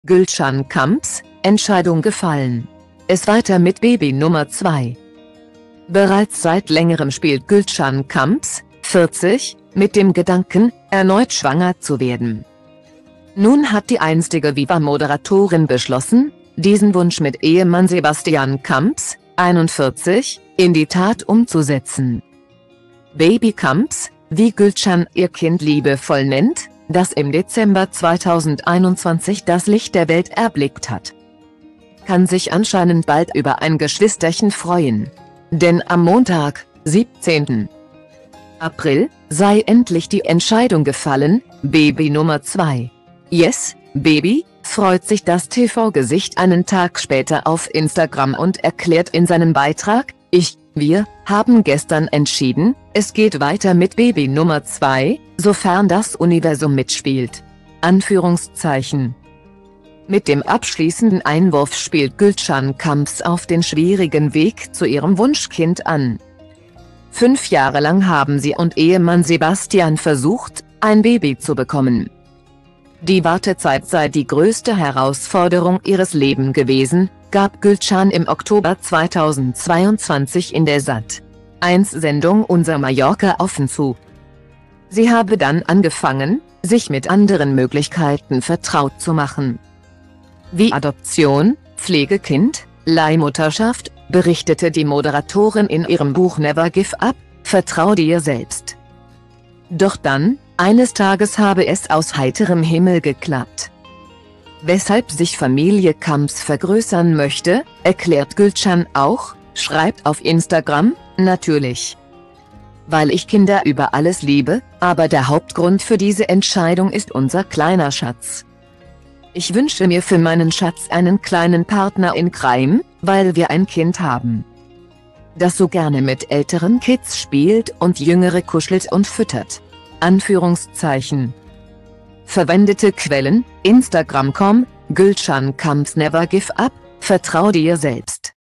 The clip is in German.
Gülcan Kamps, Entscheidung gefallen. Es weiter mit Baby Nummer 2. Bereits seit längerem spielt Gülcan Kamps, 40, mit dem Gedanken, erneut schwanger zu werden. Nun hat die einstige Viva-Moderatorin beschlossen, diesen Wunsch mit Ehemann Sebastian Kamps, 41, in die Tat umzusetzen. Baby Kamps, wie Gülcan ihr Kind liebevoll nennt, das im Dezember 2021 das Licht der Welt erblickt hat, kann sich anscheinend bald über ein Geschwisterchen freuen. Denn am Montag, 17. April, sei endlich die Entscheidung gefallen, Baby Nummer 2. Yes, Baby, freut sich das TV-Gesicht einen Tag später auf Instagram und erklärt in seinem Beitrag: Wir haben gestern entschieden, es geht weiter mit Baby Nummer 2, sofern das Universum mitspielt. Anführungszeichen. Mit dem abschließenden Einwurf spielt Gülcan Kamps auf den schwierigen Weg zu ihrem Wunschkind an. 5 Jahre lang haben sie und Ehemann Sebastian versucht, ein Baby zu bekommen. Die Wartezeit sei die größte Herausforderung ihres Lebens gewesen, gab Gülcan im Oktober 2022 in der Sat.1-Sendung Unser Mallorca offen zu. Sie habe dann angefangen, sich mit anderen Möglichkeiten vertraut zu machen. Wie Adoption, Pflegekind, Leihmutterschaft, berichtete die Moderatorin in ihrem Buch Never Give Up, Vertrau dir selbst. Doch dann, eines Tages habe es aus heiterem Himmel geklappt. Weshalb sich Familie Kamps vergrößern möchte, erklärt Gülcan auch, schreibt auf Instagram: Natürlich, weil ich Kinder über alles liebe, aber der Hauptgrund für diese Entscheidung ist unser kleiner Schatz. Ich wünsche mir für meinen Schatz einen kleinen Partner in Crime, weil wir ein Kind haben, das so gerne mit älteren Kids spielt und jüngere kuschelt und füttert. Anführungszeichen. Verwendete Quellen: Instagram.com, Gülcan Kamps Never Give Up, Vertrau dir selbst.